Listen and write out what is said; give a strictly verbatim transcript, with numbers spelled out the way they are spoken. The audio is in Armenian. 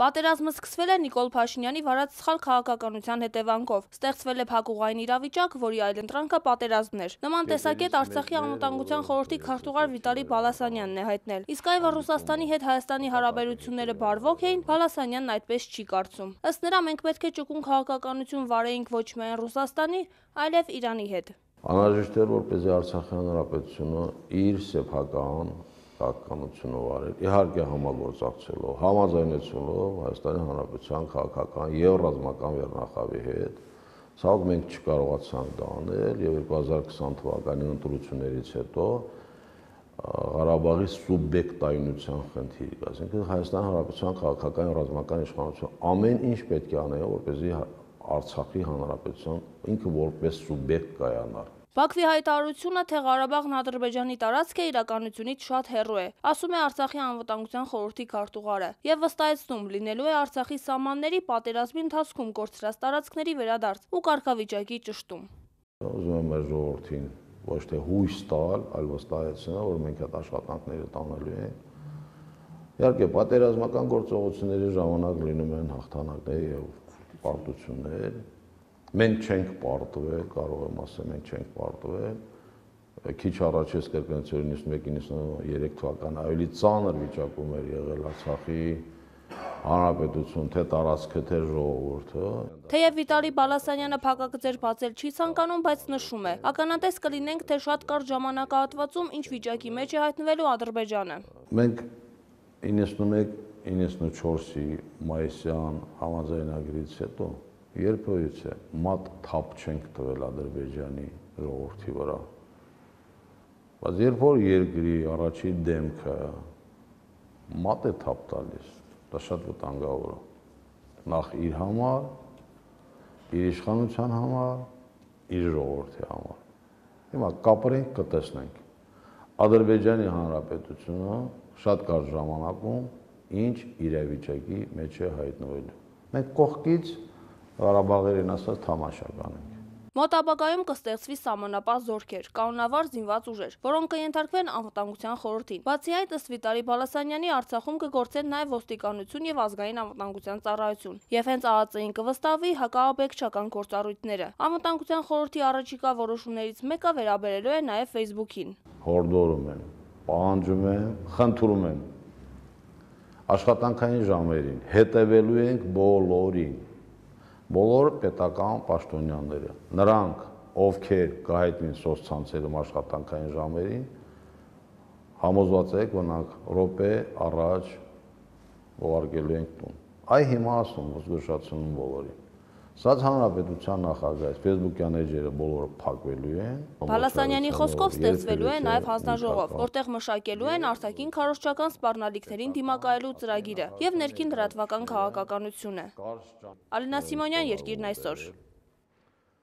Պատերազմը սկսվել է Նիկոլ Փաշինյանի վարած սխալ քաղաքականության հետևանքով։ Ստեղծվել է փակուղային իրավիճակ, որի այլընտրանքը պատերազմն էր։ Նման տեսակետ Արցախի անվտանգության խորհրդի քարտուղար Վիտալի Բալասանյանն է հայտնել։ Իսկ այ որ Ռուսաստանի հետ Հայաստանի հարաբերությունները բարվոք էին, Բալասանյանն այդպես չի կարծում։ Ըստ նրա, մենք պետք է ճկուն քաղաքականություն վարեինք ոչ միայն Ռուսաստանի, այլև Իրանի հետ։ Անհրաժեշտ էր, որպեսզի Արցախի հանրապետությունը իր սեփական քաղաքականությունը վարել, իհարկե համագործակցելով, համաձայնեցելով Հայաստանի Հանրապետության քաղաքական եւ ռազմական վերնախավի հետ, սակայն մենք չկարողացանք դա անել եւ երկու հազար քսան թվականի ընտրություններից հետո Ղարաբաղի սուբյեկտայնության խնդիր, այսինքն Հայաստանի Հանրապետության քաղաքական եւ ռազմական իշխանությունը ամեն ինչ պետք է անեի, որպեսզի Արցախի Հանրապետության ինքը որպես սուբյեկտ կայանար։ Բաքվի հայտարարությունը, թե Ղարաբաղն Ադրբեջանի տարածք է, իրականությունից շատ հեռու է, ասում է Արցախի անվտանգության խորհրդի քարտուղարը, եւ վստահեցնում, լինելու է Արցախի սահմանների պատերազմի ընթացքում կորցրած տարածքների վերադարձ ու կարգավիճակի ճշտում։ Ուզում եմ մեր ժողովրդին ոչ թե հույս տալ, այլ վստահեցնել, որ մենք այդ աշխատանքները տանելու ենք։ Իհարկե, պատերազմական գործողությունների ժամանակ լինում են հաղթանակներ եւ պարտություններ։ Մենք չենք պարտվել, կարող եմ ասել, մենք չենք պարտվել։ Քիչ առաջ ես կրկնեցի նիստմեկ նիստերեք թվական ավելի ծանր վիճակում էր եղել Արցախի հանրապետություն, թե տարածքը, թե ժողովուրդը։ Թեև Վիտալի Բալասանյանը փակագծեր բացել չի ցանկանում, բայց նշում է. ականատես կլինենք, թե շատ կարճ ժամանակահատվածում ինչ վիճակի մեջ է հայտնվելու Ադրբեջանը։ Մենք իննսունմեկ իննսունչորսի մայիսյան համաձայնագրից հետո երբևիցե մատ թափ չենք տվել Ադրբեջանի ժողովրդի վրա։ Բայց երբ որ երկրի առաջի դեմքը մատ է թափ տալիս, դա շատ վտանգավոր է։ Նախ իր համար, իր իշխանության համար, իր ժողովրդի համար։ Հիմա կապրենք, կտեսնենք։ Ադրբեջանի Հանրապետությունը շատ կարճ ժամանակում ինչ իրավիճակի մեջ է հայտնվելու։ Մենք կողքից Ղարաբաղերին ասած թամաշա կանենք։ Մոտ ապագայում կստեղծվի սահմանապահ զորքեր, կանոնավոր զինված ուժեր, որոնք կենթարկվեն անվտանգության խորհրդին։ Բացի այդ, ըստ Վիտալի Բալասանյանի, Արցախում կգործեն նաև ոստիկանություն եւ ազգային անվտանգության ծառայություն։ Եվ հենց ԱԱԾ-ին կվստահվի հակաաբեկչական գործառույթները։ Անվտանգության խորհրդի առաջիկա որոշումներից մեկը վերաբերելու է նաև Facebook-ին։ Հորդորում են, պահանջում են, խնդրում են աշխատանքային ժամերին հետևելու ենք բոլորին։ Բոլոր պետական պաշտոնյաները, նրանք, ովքեր կհայտնին սոցցանցերում աշխատանքային ժամերին, համոզված եք, որ նրանք րոպե առաջ ուղարկելու ենք տուն։ Այ հիմա ասում, զգուշացնում բոլորին։ Սա հանրապետության նախագահ, Facebook-յան էջերը բոլորը փակվելու են։ Բալասանյանի խոսքով ստեղծվելու է նաև հանձնաժողով, որտեղ մշակելու են արտաքին քարոզչական սպառնալիքներին դիմակայելու ծրագիրը եւ ներքին լրատվական քաղաքականությունը։ Ալինա Սիմոնյան, Երկիրն այսօր։